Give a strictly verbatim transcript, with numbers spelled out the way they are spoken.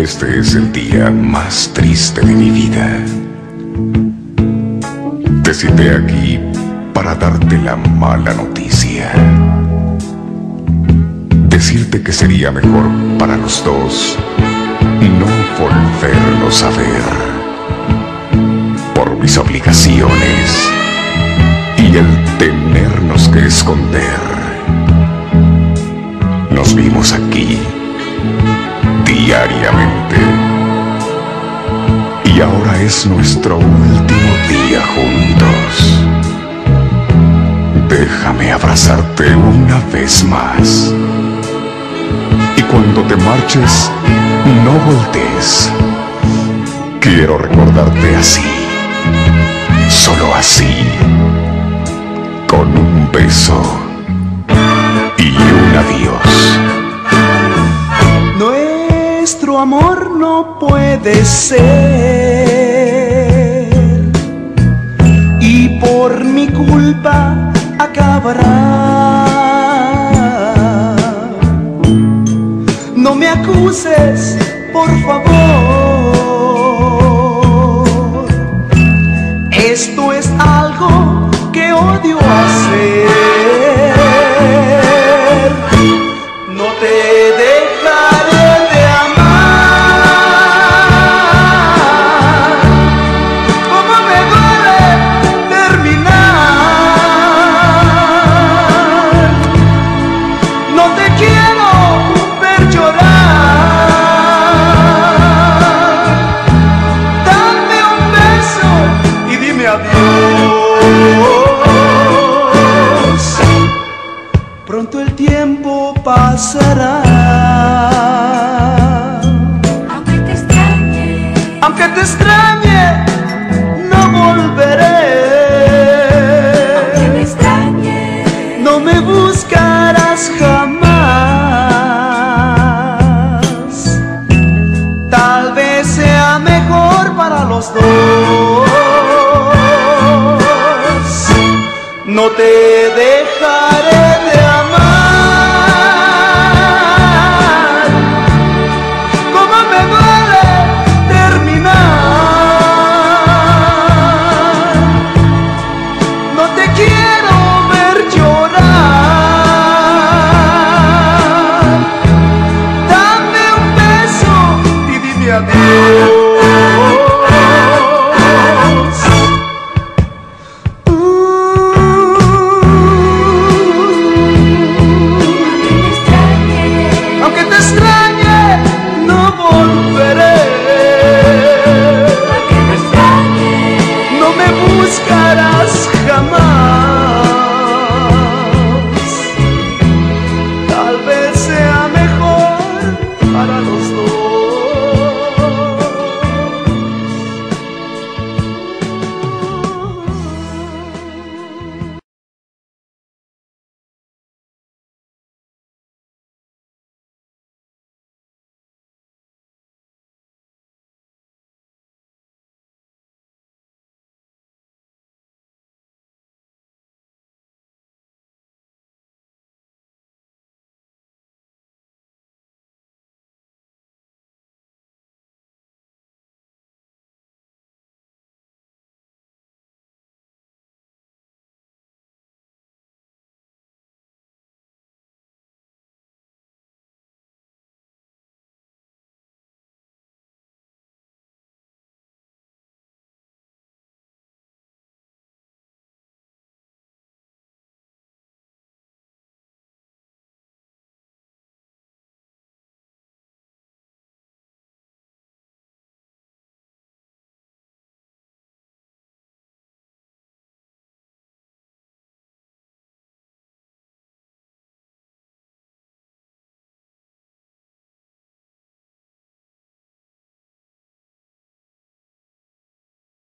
Este es el día más triste de mi vida. Te cité aquí para darte la mala noticia. Decirte que sería mejor para los dos no volvernos a ver. Por mis obligaciones y el tenernos que esconder. Nos vimos aquí diariamente y ahora es nuestro último día juntos. Déjame abrazarte una vez más y cuando te marches no voltees. Quiero recordarte así, solo así, con un beso y un adiós. Nuestro amor no puede ser y por mi culpa acabará. No me acuses, por favor. Esto es algo que odio hacer. No te dejaré de amar. Como me duele terminar. No te quiero ver llorar. Dame un beso y dime adiós. Pronto el tiempo pasará. Aunque te extrañe, Aunque te extrañe, no volveré. aunque me extrañe, No me buscarás jamás. Tal vez sea mejor para los dos. No te dejaré de amar. Como me duele terminar. No te quiero ver llorar. Dame un beso y dime adiós. aunque Aunque me extrañe, te extrañe, no volveré. aunque me extrañe, No me buscarás jamás. Tal vez sea mejor para los dos.